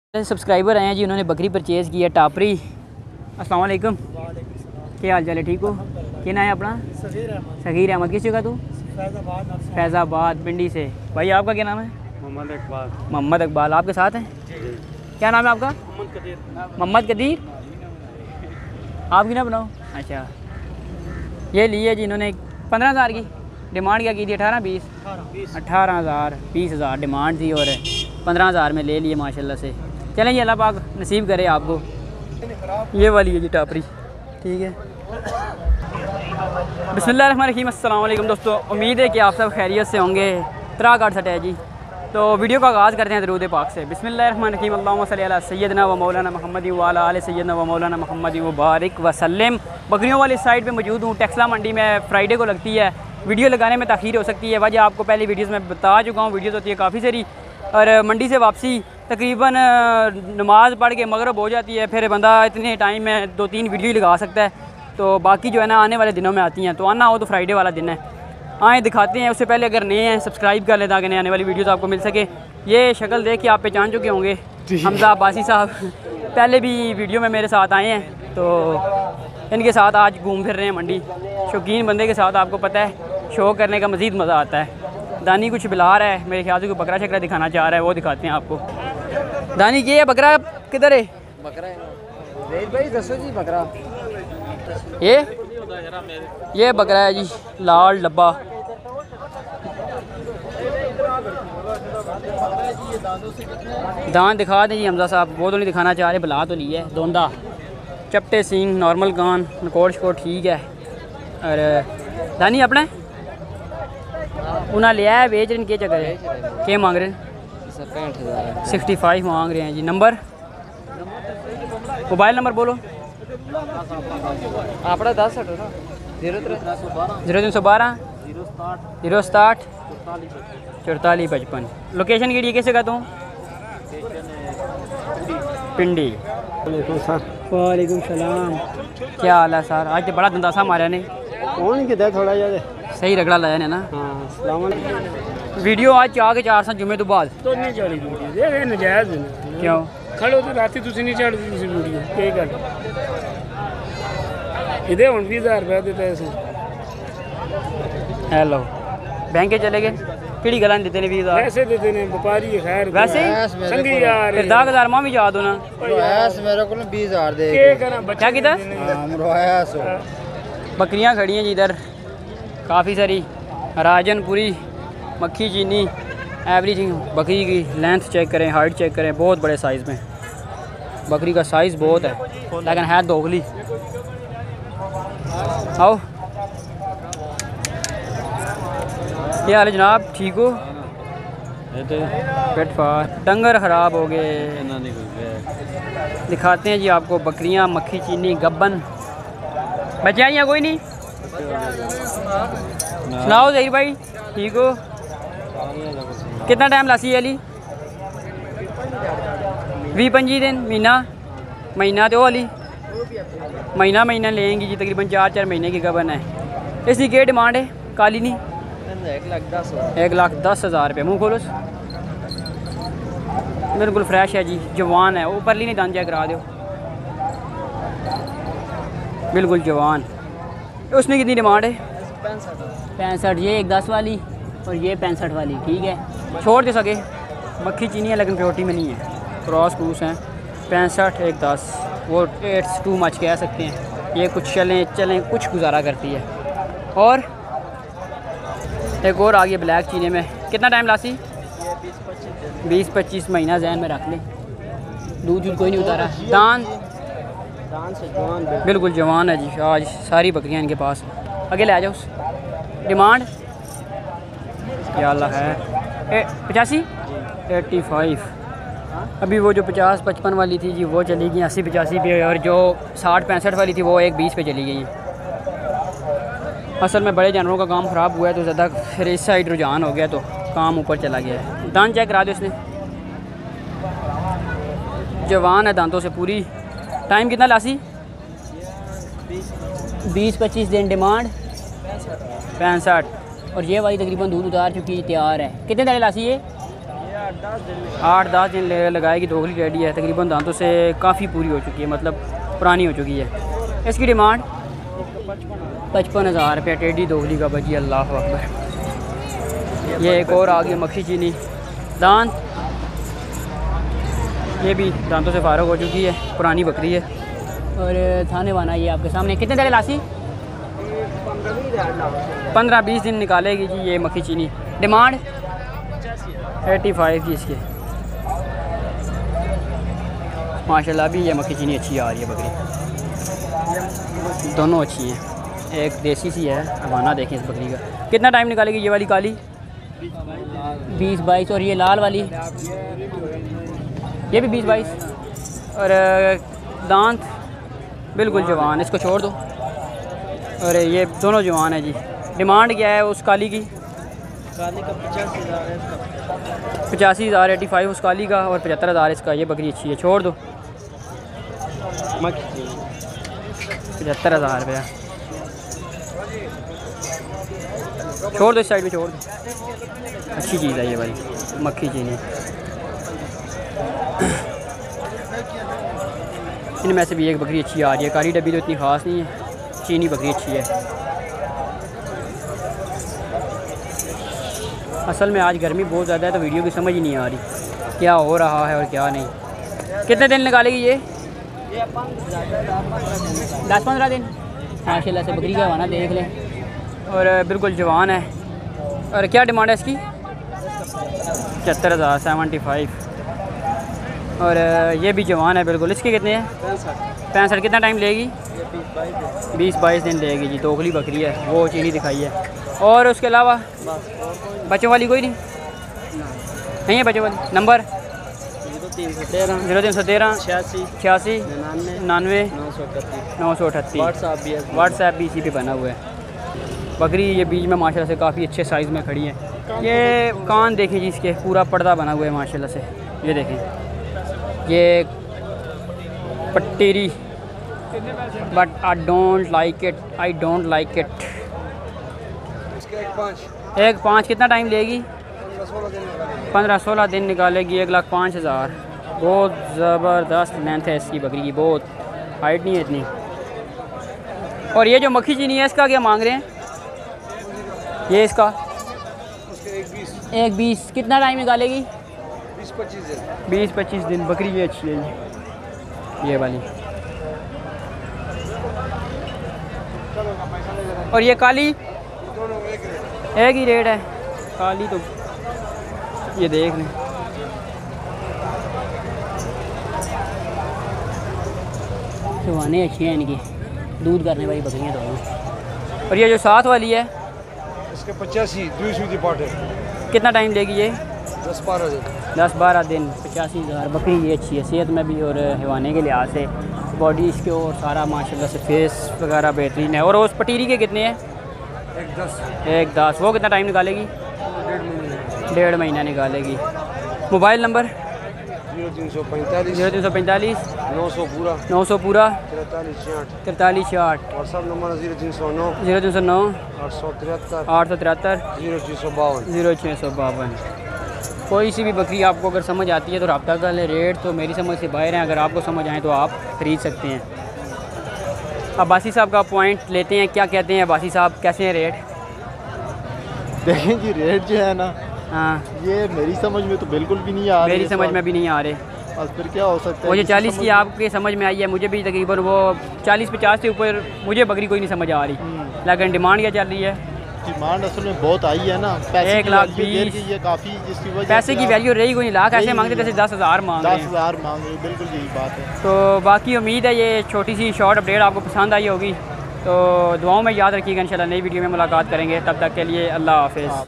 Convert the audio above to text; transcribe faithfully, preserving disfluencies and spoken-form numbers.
Subscriber आए हैं जी, उन्होंने बकरी परचेज़ की है टापरी। अस्सलाम वालेकुम, क्या हाल चाल है? ठीक हो? क्या नाम है अपना? सगीर अहमद। किस जगह तू? फैज़ाबाद पिंडी से। भाई आपका क्या नाम है? मोहम्मद इकबाल। मोहम्मद इकबाल आपके साथ हैं? क्या नाम है आपका? मोहम्मद कदीर। आपकी ना बनाओ। अच्छा, ये लिए जी इन्होंने पंद्रह हज़ार की डिमांड क्या की थी? अठारह बीस अठारह हज़ार बीस हज़ार डिमांड थी और पंद्रह हज़ार में ले लिए माशाल्लाह से। चलें जी, अल्लाह पाक नसीब करे आपको। ये वाली है जी टापरी, ठीक है। बिस्मिल्लाहिर्रहमानिर्रहीम। अस्सलाम वालेकुम दोस्तों, उम्मीद है कि आप सब खैरियत से होंगे। तरा काट सटे है जी, तो वीडियो का आगाज़ करते हैं दरूद पाक से। बिस्मिल्लाहिर्रहमानिर्रहीम। अल्लाहुम्मा सल्ली अला सय्यदना व मौलाना मुहम्मद व अला आले सय्यदना व मौलाना मुहम्मद व बारिक वसल्लम। बकरियों वाली साइड पे मौजूद हूँ। टेक्सला मंडी में फ्राइडे को लगती है। वीडियो लगाने में ताख़ीर हो सकती है, वजह आपको पहले वीडियोज़ में बता चुका हूँ। वीडियोज़ होती है काफ़ी सारी, और मंडी से वापसी तकरीबन नमाज़ पढ़ के मगरिब हो जाती है। फिर बंदा इतने टाइम में दो तीन वीडियो लगा सकता है, तो बाकी जो है ना आने वाले दिनों में आती हैं। तो आना हो तो फ्राइडे वाला दिन है, आए दिखाते हैं। उससे पहले अगर नए हैं सब्सक्राइब कर लें ताकि नए आने वाली वीडियोज़ आपको मिल सके। ये शक्ल देख के आप पहचान चुके होंगे, हमजा अब्बासी साहब पहले भी वीडियो में मेरे साथ आए हैं, तो इनके साथ आज घूम फिर रहे हैं मंडी। शौकीन बंदे के साथ आपको पता है शो करने का मज़ीद मज़ा आता है। दानी कुछ बिला रहा है, मेरे ख्याल से कोई बकरा शकरा दिखाना चाह रहा है, वो दिखाते हैं आपको। दानी ये है बकरा किधर है? बकरा है भाई, दसो जी बकरा। ये ये बकरा है जी, लाल डब्बा। दांत दिखा दें जी हमजा साहब, वो तो नहीं दिखाना चाह रहे, बुला तो ली है। दोंदा चपटे सींग, नॉर्मल कान, नकोड़ शकोड़ ठीक है। और दानी अपने उन्हें लिया है, बेच रहे के चक्कर है? क्या मांग रहे हैं? सिक्सटी फाइव मांग रहे हैं जी। नंबर मोबाइल नंबर बोलो अपना। दस जीरो तीन सौ बारह जीरो सताठ चौतालीस पचपन। लोकेशन की कैसे का तू? पिंडी। वालेकुम सलाम, क्या हाल है सर? आज तो बड़ा दंदासा मारा ने। कौन किधर थोड़ा ज्यादा सही रगड़ा लाया ने ना। हाँ, वीडियो आज चाह के चार सा जुमे तो बाद तो नहीं चली वीडियो, ये नजायज है। क्यों खड़ो तो राती तुसी नहीं चढ़दी तुसी वीडियो के गल इधे हुन बीस हज़ार रुपया देता है। हेलो बैंक के चले गए किड़ी गलां देते ने बीस हज़ार वैसे देते ने व्यापारी है। खैर वैसे संगी यार फिर दस हज़ार मां भी याद होना। रोयास मेरे को बीस हज़ार दे के करा बच्चा क्या कीता? हम रोयास बकरियां खड़ी हैं जी इधर काफ़ी सारी। राजनपुरी, मक्खी चीनी, एवरीथिंग। बकरी की लेंथ चेक करें, हाइट चेक करें, बहुत बड़े साइज़ में। बकरी का साइज़ बहुत है लेकिन है दोगली। आओ, क्या हाल है जनाब? ठीक हो? पेट फार डंगर ख़राब हो गए। दिखाते हैं जी आपको बकरियां, मक्खी चीनी, गब्बन। बच्चे आई हैं कोई नहीं? सुनाओ जहीर भाई, ठीक हो? कितना टाइम लासी अली? भी पंजी दिन महीना महीना तो अली महीना महीना लेंगी जी। तकरीबन चार चार महीने की गबन है। इसकी क्या डिमांड है? काली नहीं एक लाख दस एक लाख दस हज़ार रुपये। मुँह खोलो, बिल्कुल फ्रेश है जी, जवान है। वो परली नहीं दान चेक करा दो, बिल्कुल जवान। उसमें कितनी डिमांड है? पैंसठ। ये एक दस वाली और ये पैंसठ वाली, ठीक है। छोड़ दे सके, मक्खी चीनी है लेकिन प्योरिटी में नहीं है, क्रॉस क्रूस हैं। पैंसठ एक दस, वो एट्स टू मच कह सकते हैं। ये कुछ चलें चलें कुछ गुजारा करती है। और एक और आ गई ब्लैक चीनी में। कितना टाइम लासी? बीस पच्चीस महीना जहन में रख लें। दूध दूध कोई नहीं उतारा। दान दान से जवान बिल्कुल जवान है जी। आज सारी बकरियां इनके पास। आगे ले आ जाओ। डिमांड क्या अल्लाह है? पचासी एट्टी फाइव। अभी वो जो पचास पचपन वाली थी जी वो चली गई अस्सी पचासी पे, और जो साठ पैंसठ वाली थी वो एक बीस पे चली गई। असल में बड़े जानवरों का काम ख़राब हुआ है तो ज़्यादा फिर इस साइड रुझान हो गया तो काम ऊपर चला गया है। दांत चेक करा दो इसने, जवान है दांतों से पूरी। टाइम कितना लासी? बीस पच्चीस दिन। डिमांड पैंसठ। और ये वाली तकरीबन दूध उतार चुकी, तैयार है। कितने दाने लासी ये? आठ दस दिन ले- लगाएगी। दोगली रेडी है, तकरीबन दांतों से काफ़ी पूरी हो चुकी है, मतलब पुरानी हो चुकी है। इसकी डिमांड पचपन हज़ार रुपये टेडी दोगली का बजी। अल्लाह अकबर। ये एक और आ गई मक्खी चीनी दांत, ये भी दांतों से फारग हो चुकी है, पुरानी बकरी है। और थाने वाना ये आपके सामने कितने दिन लासी? पंद्रह बीस दिन निकालेगी जी ये मक्खी चीनी। डिमांड एटी फाइव की इसके। माशाल्लाह भी ये मक्खी चीनी अच्छी आ रही है बकरी, दोनों अच्छी हैं। एक देसी सी है, हवाना देखें इस बकरी का। कितना टाइम निकालेगी ये वाली काली? बीस बाईस। और ये लाल वाली ये भी बीस बाईस। और दांत बिल्कुल जवान, इसको छोड़ दो। और ये दोनों जवान है जी। डिमांड क्या है उस काली की? काली का पचासी हज़ार है इसका। पचासी हज़ार एटी फाइव उस काली का और पचहत्तर हज़ार इसका। ये बकरी अच्छी है, छोड़ दो। पचहत्तर हज़ार रुपया छोड़ दो, इस साइड पे छोड़ दो। अच्छी चीज़ है ये भाई मक्खी चीनी। इनमें से भी एक बकरी अच्छी आ रही है। काली डब्बी तो इतनी ख़ास नहीं है, चीनी बकरी अच्छी है। असल में आज गर्मी बहुत ज़्यादा है तो वीडियो की समझ ही नहीं आ रही क्या हो रहा है और क्या नहीं। कितने दिन निकालेगी ये? दस पंद्रह दिन। माशाल्लाह से बकरी का हवाना देख लें, और बिल्कुल जवान है। और क्या डिमांड है इसकी? पचहत्तर हज़ार सेवेंटी फाइव। और ये भी जवान है बिल्कुल। इसके कितने हैं? पैंसठ। कितना टाइम लेगी? बीस बाईस दिन लेगी जी। दोगली बकरी है, वो चीनी दिखाई है। और उसके अलावा बच्चों वाली कोई नहीं नहीं है? बच्चों वाली नंबर जीरो तीन सौ तेरह जीरो तीन सौ तेरह छियासी छियासी निन्यानवे निन्यानवे नौ सौ इकतीस। नौ सौ अठत्तीस। व्हाट्सएप भी है। व्हाट्सएप भी इसी पे बना हुआ है। बकरी ये बीच में माशाल्लाह से काफ़ी अच्छे साइज़ में खड़ी है। ये कान देखें जी, इसके पूरा पर्दा बना हुआ है माशाल्लाह से। ये देखें, ये पट्टीरी, but I don't like it, I don't like it. एक पाँच। कितना टाइम लेगी? पंद्रह सोलह दिन निकालेगी। एक लाख पाँच हज़ार। बहुत ज़बरदस्त लेंथ है इसकी बकरी की, बहुत हाइट नहीं है इतनी। और ये जो मक्खी चीनी है इसका क्या मांग रहे हैं? ये इसका एक बीस। कितना टाइम निकालेगी? बीस पच्चीस दिन। बीस पच्चीस दिन। बकरी ये अच्छी है जी, ये वाली। और ये काली एक ही रेट है। काली तो ये देख लें, सुहाने अच्छी हैं इनकी, दूध करने वाली बकरियाँ दोनों। और ये जो साथ वाली है इसके पचासी दुई सूदी पाट है। कितना टाइम लेगी ये? दस बारह दिन। दस बारह दिन। पचासी हज़ार। बकरी ये अच्छी है सेहत में भी और हवाने के लिहाज से। बॉडी इसके और सारा माशाल्लाह से फेस वगैरह बेहतरीन है। और उस पटीरी के कितने हैं? एक दस। एक दस। वो कितना टाइम निकालेगी? डेढ़ महीने। डेढ़ महीना निकालेगी। Mobile number? जीरो तीन सौ पैंतालीस जीरो तीन सौ पैंतालीस नौ सौ पूरा नौ सौ पूरा तिरतालीस छियाठ। तिरतालीस छियाठ। व्हाट्सअप नंबर जीरो तीन सौ नौ जीरो तीन सौ नौ आठ सौ तिहत्तर आठ सौ तिहत्तर जीरो छः सौ बावन जीरो छः सौ बावन। कोई सी भी बकरी आपको अगर समझ आती है तो रब्ता कर ले। रेट तो मेरी समझ से बाहर हैं, अगर आपको समझ आए तो आप खरीद सकते हैं। अब्बासी साहब का पॉइंट लेते हैं, क्या कहते हैं अब्बासी साहब, कैसे हैं रेट? देखें जी, रेट जो है ना, हाँ ये मेरी समझ में तो बिल्कुल भी नहीं आ रही। मेरी समझ में भी नहीं आ रहे। बस फिर क्या हो सकता है? वो जो किसी चालीस समझ की आपके समझ में आई है, मुझे भी तकरीबन वो चालीस पचास से ऊपर मुझे बकरी कोई नहीं समझ आ रही। लेकिन डिमांड क्या चल रही है? डिमांड असल में बहुत आई है ना। पैसे एक की लाख value देर बीस। की ये काफ़ी, जिसकी वजह पैसे की वैल्यू रही कोई नहीं। लाख ऐसे रही मांगते नहीं जैसे दस हज़ार मांग रहे दस हैं। हज़ार मांग रही, बिल्कुल यही बात है। तो बाकी उम्मीद है ये छोटी सी शॉर्ट अपडेट आपको पसंद आई होगी। तो दुआओं में याद रखिएगा। इंशाल्लाह नई वीडियो में मुलाकात करेंगे। तब तक के लिए अल्लाह हाफ़िज़।